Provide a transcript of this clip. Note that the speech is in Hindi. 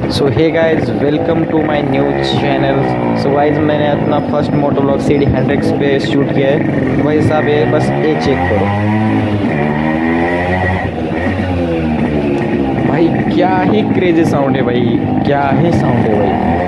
So hey guys, welcome to my new channel. So guys, मैंने अपना फर्स्ट मोटो व्लॉग CD हैंड्रिक्स पे शूट किया है। तो भाई साहब, ये बस ये चेक करो भाई, क्या ही क्रेजी साउंड है भाई, क्या ही साउंड है भाई।